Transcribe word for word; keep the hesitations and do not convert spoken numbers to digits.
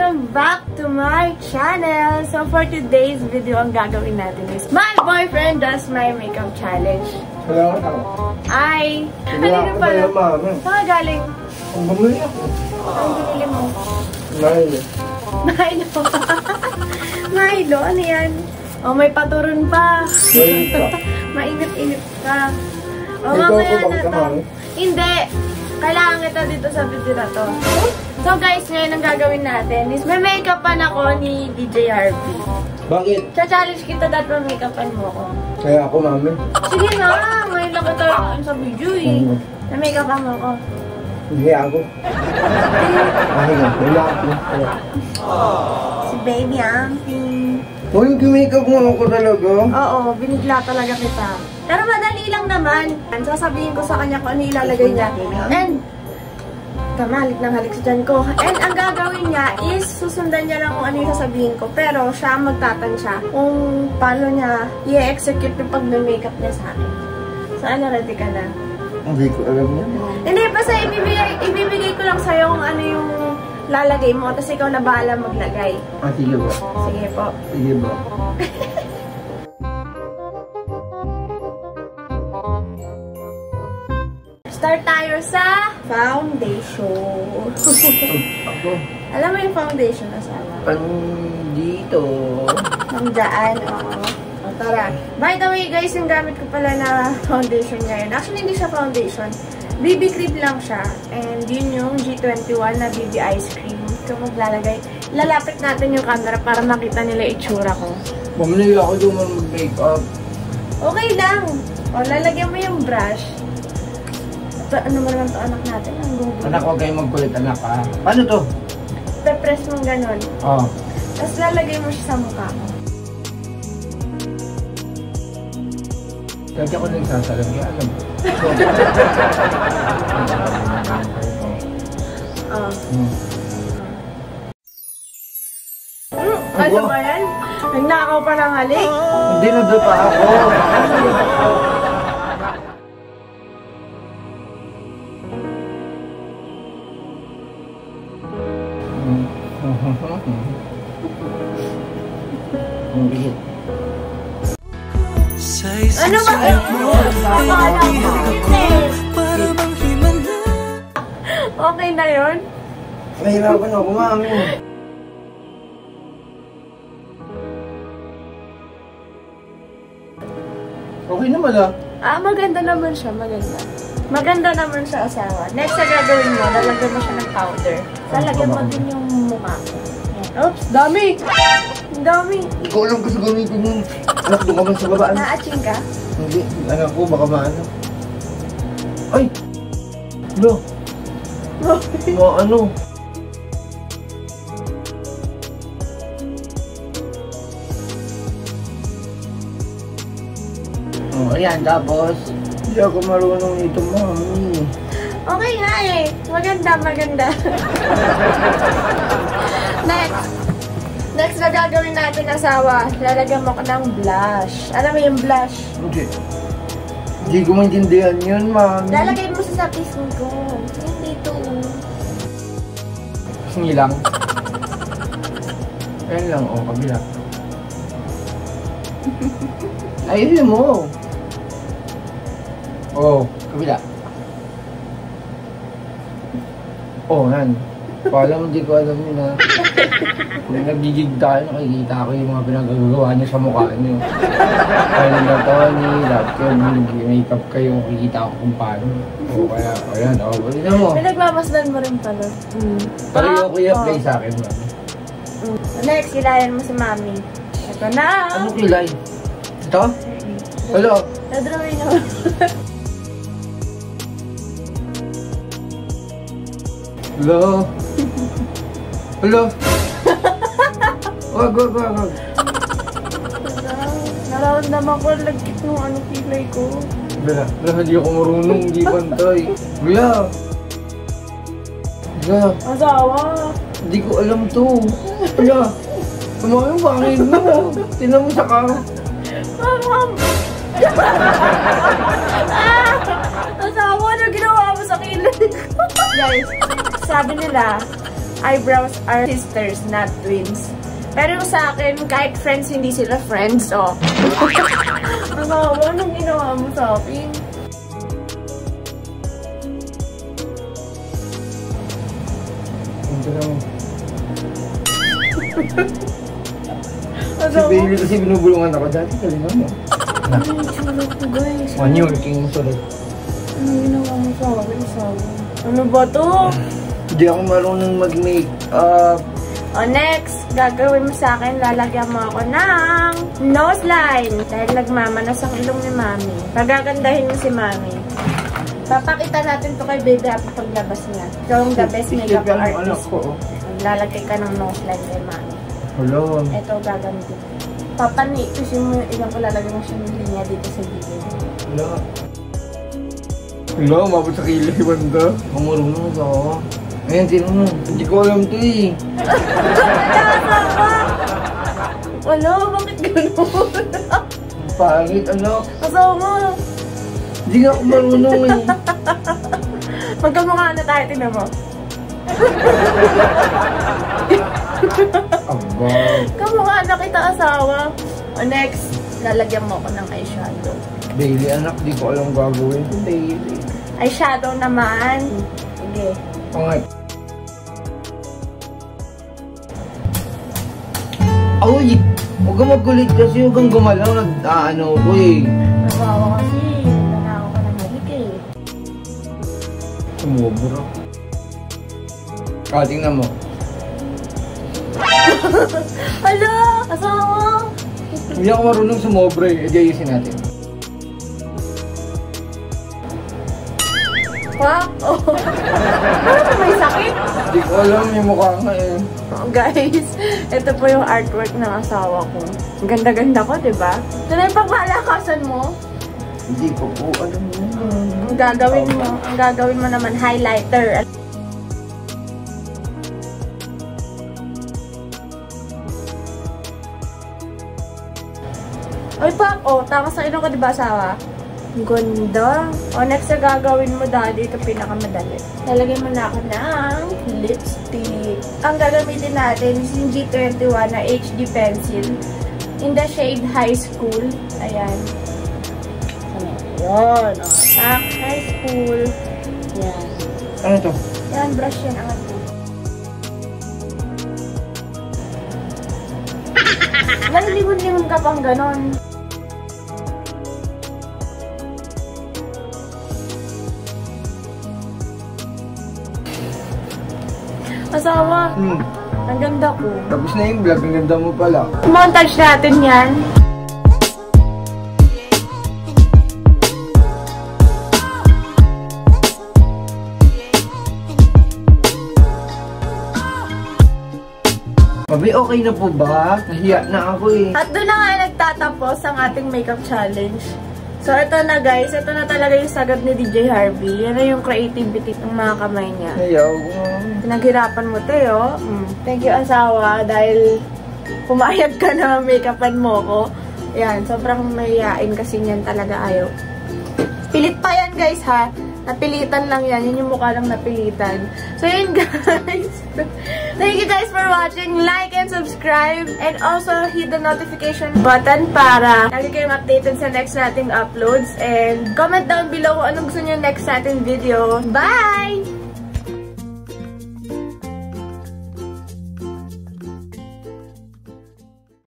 welcome back to my channel. So for today's video, ang gagawin natin is my boyfriend does my makeup challenge. Hello, hello. Ay, halika pala. Saan ka galing? Ang bumili ako. Ang binili mo? Milo. Milo. Milo, ano yan? Oh, may paturon pa. Mainit-init pa. Oh, mamaya na to. Hindi. Kailangan ito dito sa video na to. So guys, ngayon ang gagawin natin is may make-upan ako ni D J Harvey. Bakit? Cha-challenge kita dahil may make-upan mo ako. Kaya ako, mami. Sige na, ngayon lang kita sa video eh. May make-upan mo ako. Hindi ako. Ay, wala ako. Si Baby Amping. Oh, yung make-up mo ako talaga? Oo, binigla talaga kita. Pero madali lang naman. Sasabihin ko sa kanya kung ano ilalagay niya. And, tama, halik ng halik sa dyan ko. And ang gagawin niya is susundan niya lang kung ano yung sasabihin ko. Pero siya ang magtatansya kung paano niya i-execute yung pag-makeup niya sa akin. So, ano, ready ka na? Hindi ko alam yan. Hindi, basta ibibigay, ibibigay ko lang sa'yo kung ano yung lalagay mo. Tapos ikaw na bahala maglagay. Ah, sige ba? Sige po. Sige ba? Start tayo sa foundation. Ako? Alam mo yung foundation na sana? Pandito. Nandaan, oo. O, tara. By the way, guys, yung gamit ko pala na foundation ngayon. Actually, hindi siya foundation. B B cream lang siya. And yun yung G twenty-one na B B ice cream. Ito maglalagay. Lalapit natin yung camera para makita nila itsura ko. Mamili ako doon mag-makeup. Okay lang. O, lalagyan mo yung brush. Ito, ano mo naman ito anak natin? Ang gugulo. Anak, huwag kayo magkulit, anak, ha? Paano to? Pe-press mong ganon. Oo. Oh. Tapos lalagay mo siya sa mukha mo. Lagi ako nagsasalam, kaya alam mo. Oo. Hmm. Hmm, ano ba yan? Nagnakaw pa ng halik. Hindi na doon pa ako. Ano ba yun? Akala ko fitness. Okay na yun? Nahirapan ako, mami. Okay naman ah. Ah, maganda naman siya, maganda. Maganda naman siya asawa. Next na gagawin mo, lalagyan mo siya ng powder. Lalagyan mo din yung mukha. Oops, dami! Dami! Ikaw lang kasi gamitin yun. Anak, doon ka man sa babaan. Na-aching ka? Hindi, anak ko, baka maano. Ay! No! Maano? Oh, ayan, tapos hindi ako marunong nito, mami. Okay nga eh. Maganda, maganda. Next. Next na gagawin natin, asawa. Lalagyan mo ko ng blush. Alam mo yung blush? Hindi. Hindi ko maintindihan yun, mami. Lalagay mo sa pisngi ko. Hindi to. Pisngi lang. Ayan lang, oh, kabila. Ayun mo. Oh, kabila. Oh, yan. Paalam, hindi ko alam yun ha. Kung nagigig tayo, nakikita ko yung mga pinagagawa niyo sa mukha niyo. Kaya nila Tony, lahat kayo, nag-makeup kayo, nakikita ko kung paano. O kaya, ayan, o, bali na mo. Pinagmamasdan mo rin pala. Mm. Pero yung kuya play sa akin, mami. Mm. Next, kilayan mo si mami. Ito na. Anong kilay? Ito? Hello? Na-drawing ako. Hello? Hello? Wag, wag, wag, wag. Nararamdaman ko ang lagkit ng ano kilay ko. Bala, bala, hindi ako marunong, hindi pantay. Bala! Bala, Asawa! hindi ko alam to. Bala, tama yung pangin mo. Tinan mo sa kama. Ma'am! Ah! Asawa, ano ginawa mo sa kilay ko? Guys, sabi nila, eyebrows are sisters, not twins. Pero yung sa akin, kahit friends, hindi sila friends, oh. Asawa, anong ginawa mo sa akin? Ito lang. Si Asawa? Bailey kasi binubulungan ako dati. Kalingan mo. Ano yung tsura ko, guys? One year, king sulit. Ano ginawa mo sa akin, asawa? Ano ba to? Hindi ako marunong mag-make-up. O next, gagawin mo sa akin, lalagyan mo ako ng nose line. Dahil nagmamanas ang ilong ni Mami. Pagagandahin mo si Mami. Papakita natin to kay Baby Happy paglabas niya. Ikaw yung the best makeup artist. Lalagay ka ng nose line kay Mami. Hello. Ito gagamitin. Papanipusin mo yung ilang ko, lalagay mo siya ng linya dito sa gilid. Hello. Hello, mabot sa kilay banda. Kumurunong ako. Ayan, sino mo? Hindi ko alam ito eh. Wala, bakit gano'n? Pangit, anak. Asawa mo. Hindi nga ako marunong eh. Magkamukha na tayo, tinan mo. Aba. Kamukha na kita, asawa. O next, lalagyan mo ako ng eyeshadow. Bailey, anak, di ko alam gagawin. Bailey. Eyeshadow naman. Sige. Pangat. Ay! Huwag kang magkulit kasi huwag kang gumalaw. Nag-ano ko eh. Nabawa kasi. Nanakaw ka ng halik eh. Sumubra. Ah, tingnan mo. Hala! Asawa! Hindi ako marunong sumobra eh. E, ayusin natin. Wow! Oh. Ano may sakit? Hindi ko alam yung mukha nga eh. Oh, guys, ito po yung artwork ng asawa ko. Ang ganda-ganda ko, diba? Ito na yung pagmalakasan mo. Hindi ko po alam yun. Ang gagawin mo, ang gagawin mo naman, highlighter. Ay, pa, oh, tama sa ilong ka, diba, asawa? Ganda. O, next na gagawin mo, daddy, ito pinakamadali. Lalagyan mo na ako ng lipstick. Ang gagamitin natin is yung G twenty-one na H D pencil in the shade High School. Ayan. Ayan. O, tak, High School. Ayan. Ano to? Ayan, brush yan. Angat mo. Nalilimon-limon ka pang ganon. Asawa, Hmm. ang ganda ko. Tapos na yung vlog. Ang ganda mo pala. Montage natin yan. Mabi, okay na po ba? Nahiya na ako eh. At doon na nga nagtatapos ang ating makeup challenge. So, ito na guys. Ito na talaga yung sagad ni D J Harvey. Yan na yung creativity ng mga kamay niya. Nahiyaw ko. Pinaghirapan mo, Teo. Mm. Thank you, asawa, dahil pumayag ka na make-upan mo ko. Yan, sobrang mahihain kasi niyan talaga ayaw. Pilit pa yan, guys, ha? Napilitan lang yan. Yun yung mukha lang napilitan. So, yun, guys. Thank you, guys, for watching. Like and subscribe. And also, hit the notification button para lagi kayong updated sa next nating uploads. And comment down below kung anong gusto nyo next nating video. Bye!